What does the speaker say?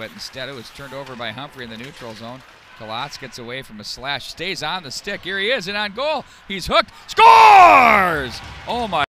but instead it was turned over by Humphrey in the neutral zone. Galatz gets away from a slash, stays on the stick. Here he is, and on goal, he's hooked, scores! Oh my.